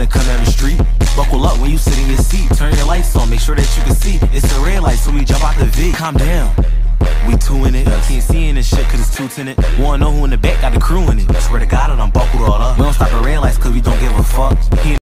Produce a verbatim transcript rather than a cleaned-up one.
finna come down the street. Buckle up when you sit in your seat. Turn your lights on, make sure that you can see. It's a red light, so we jump out the V. Calm down, we two in it. Can't see in this shit cause it's two tinted. Wanna know who in the back got the crew in it. Swear to God that I'm buckled all up. We don't stop at red lights cause we don't give a fuck. He